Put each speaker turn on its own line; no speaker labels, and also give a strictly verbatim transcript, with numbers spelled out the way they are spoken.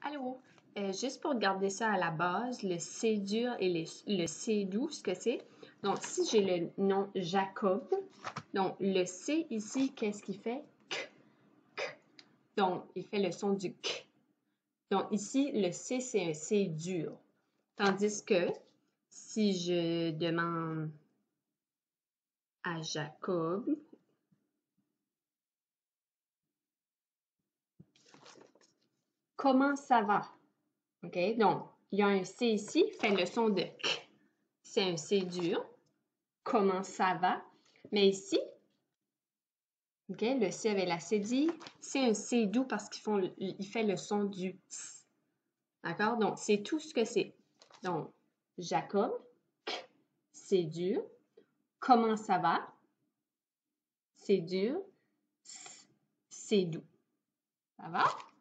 Allô? Euh, juste pour garder ça à la base, le C dur et le, le C doux, ce que c'est. Donc, si j'ai le nom Jacob, donc le C ici, qu'est-ce qu'il fait? K, k. Donc, il fait le son du K. Donc, ici, le C, c'est un C dur. Tandis que si je demande à Jacob, comment ça va? OK? Donc, il y a un C ici, fait le son de K. C'est un C dur. Comment ça va? Mais ici, OK, le C avec la cédille, c'est un C doux parce qu'il font, il fait le son du S. D'accord? Donc, c'est tout ce que c'est. Donc, Jacob, c'est dur. Comment ça va? C'est dur. C'est doux. Ça va?